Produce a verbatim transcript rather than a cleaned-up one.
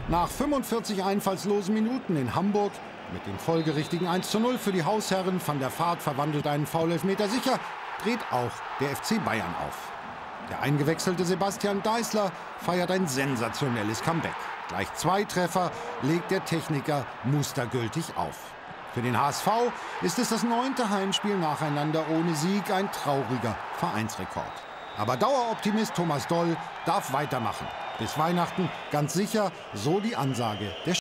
Nach fünfundvierzig einfallslosen Minuten in Hamburg mit dem folgerichtigen eins zu null für die Hausherren, Van der Vaart verwandelt einen Foulelfmeter sicher, dreht auch der F C Bayern auf. Der eingewechselte Sebastian Deißler feiert ein sensationelles Comeback. Gleich zwei Treffer legt der Techniker mustergültig auf. Für den H S V ist es das neunte Heimspiel nacheinander ohne Sieg, ein trauriger Vereinsrekord. Aber Daueroptimist Thomas Doll darf weitermachen. Bis Weihnachten ganz sicher, so die Ansage der